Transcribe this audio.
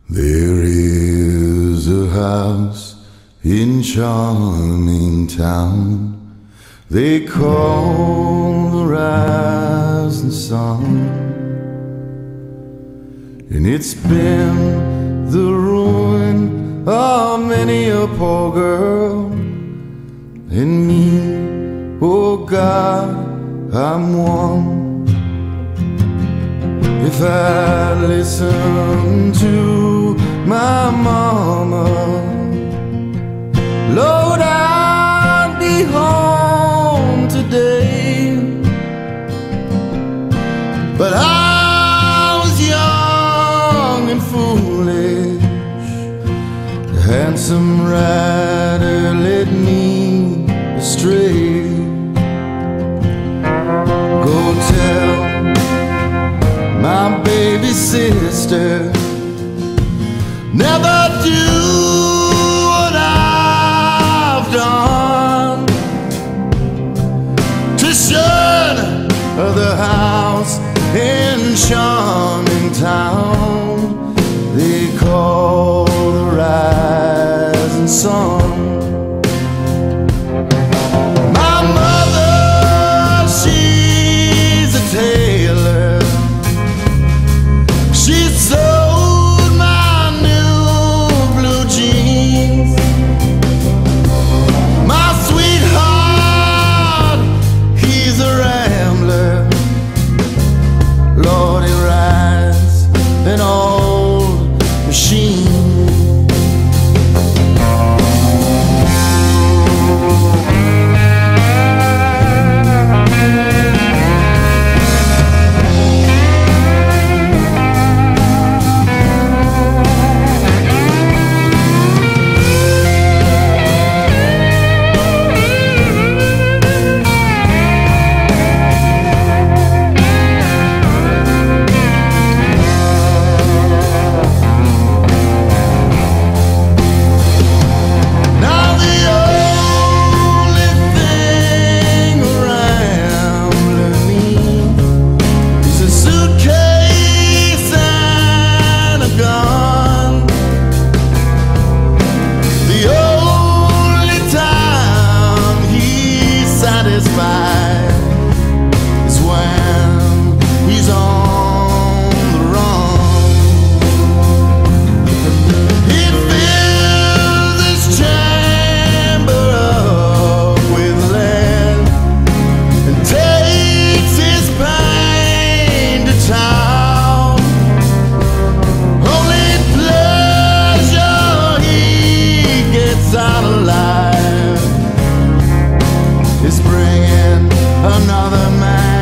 There is a house in charming town they call the rising sun, and it's been the ruin of many a poor girl and me. Oh God, I'm one. If I listen to my mama, Lord, I'd be home today. But I was young and foolish. The handsome rider led me astray. Go tell my baby sister, never do what I've done to shun the house in charming town they call the rising sun. My mother, she's a tailor. She sewed my new blue jeans. My sweetheart, he's a rambler. Lord, he rides an old machine. Is when he's on the run. He fills this chamber up with lead and takes his pain to town. Only pleasure he gets out alive is bringing another man